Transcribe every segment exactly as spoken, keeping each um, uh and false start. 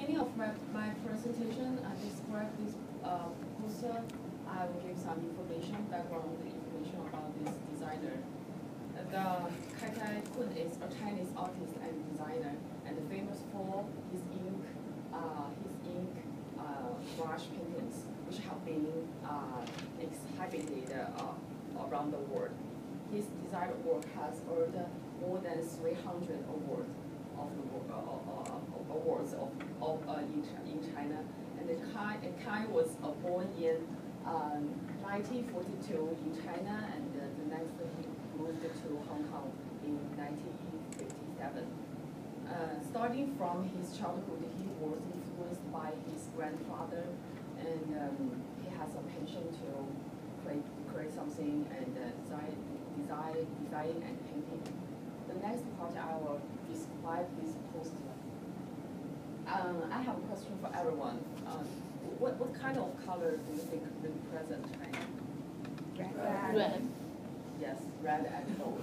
beginning of my, my presentation, I describe this uh, poster. I will give some information, background information about this designer. The Kai Kai Kun is a Chinese artist and designer, and famous for his ink, uh, his ink uh, brush paintings, which have been uh, exhibited uh, around the world. His design work has earned more than three hundred awards of the uh, uh, awards of, of uh, in, in China. And Kai, Kai was uh, born in um, nineteen forty-two in China, and uh, the next he moved to Hong Kong in nineteen fifty-seven. Uh, starting from his childhood, he was influenced by his grandfather, and um, he has a passion to create, create something and uh, design, design, design and painting. The next part I will describe this poster. Um, I have a question for everyone. Um, what, what kind of color do you think represent China? Red. Red. Yes, red and gold.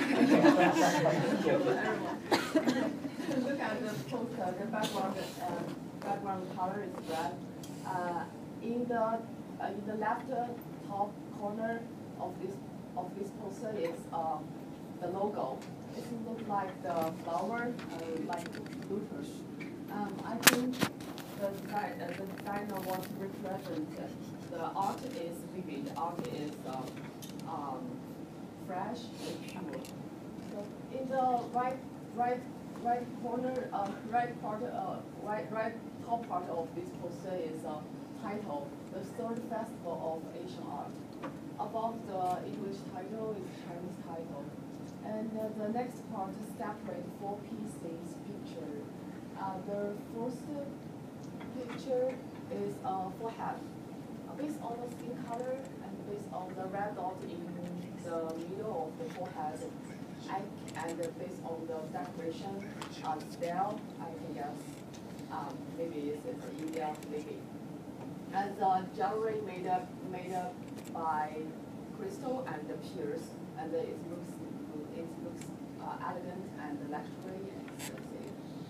Thank you for everyone. Look at the poster, the background, uh, background color is red. Uh, in the uh, in the left uh, top corner of this of this poster is uh, the logo. It looks like the flower, uh, like lotus. Um, I think the design, uh, the designer wants to represent uh, the art is vivid. Art is uh, um, fresh and pure. So in the right, right, right corner, uh, right part, uh, right, right top part of this poster is a uh, title, the Third Festival of Asian Art. Above the English title is Chinese title, and uh, the next part separates four pieces picture. Uh, the first picture is a uh, forehead, uh, based on the skin color and based on the red dot in the middle of the forehead, I, and based on the decoration uh, style, I can guess um, maybe it's, it's India, maybe. And the jewelry made up made up by crystal and the pierce, and it looks it looks uh, elegant and luxury and expensive.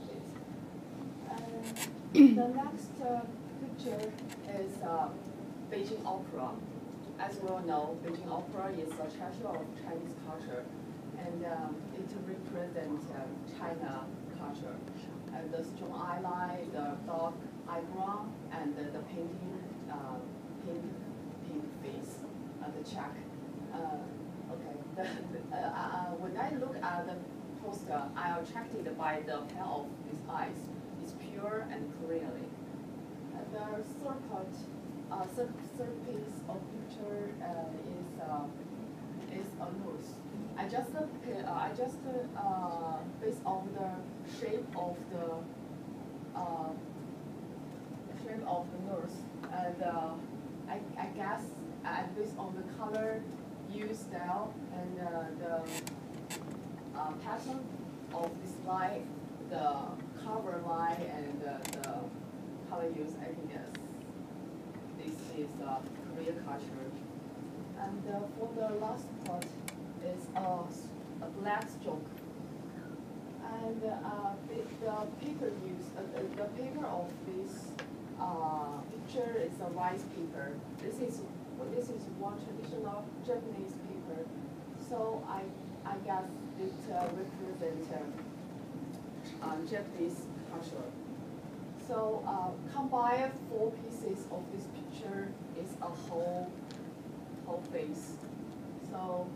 And the next uh, picture is uh, Beijing Opera. As we all know, Beijing Opera is a treasure of Chinese culture, and um, it represents uh, China culture. And the strong eyeline, the dark eyebrow, and the, the painting, uh, pink, pink face, uh, the check. Uh, okay. The, the, uh, uh, when I look at the poster, I am attracted by the pair of these eyes. It's pure and clearly. And the third part, uh, third, third piece of picture uh, is uh, is a nose. I just uh, I just uh, based on the shape of the uh, shape of the nose, and uh, I I guess uh, based on the color, hue, style, and uh, the uh, pattern of this line, the cover line, and uh, the color use, I can guess this is uh, Korean culture. And uh, for the last part is uh, a black stroke. And uh, the, the paper use, uh, the, the paper of this uh, picture is a rice paper. This is this is one traditional Japanese paper. So I I guess it uh, represents uh, uh, Japanese culture. So uh, combine four pieces of this picture is a whole whole face. So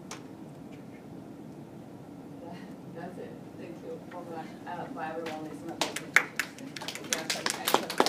yeah, that's it. Thank you for, uh, for everyone listening. Okay,